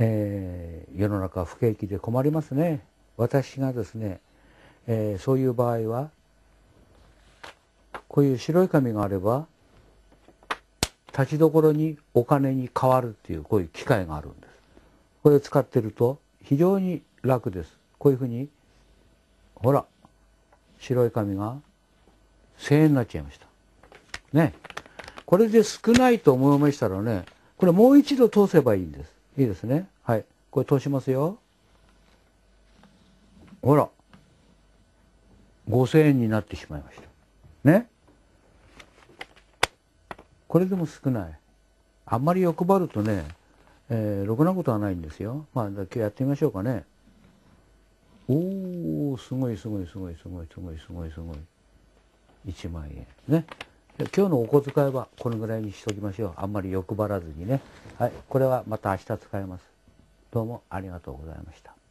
世の中不景気で困りますね。私がですね、そういう場合はこういう白い紙があれば立ちどころにお金に変わるっていうこういう機械があるんです。これを使ってると非常に楽です。こういうふうにほら白い紙が1000円になっちゃいましたね。これで少ないと思いましたらね、これもう一度通せばいいんです。いいですね。はい、これ通しますよ。ほら5000円になってしまいましたね。これでも少ない。あんまり欲張るとね、ろくなことはないんですよ。まあ今日やってみましょうかね。おお、すごいすごいすごいすごいすごいすごいすごい。1万円ね。今日のお小遣いはこのぐらいにしておきましょう。あんまり欲張らずにね。はい、これはまた明日使います。どうもありがとうございました。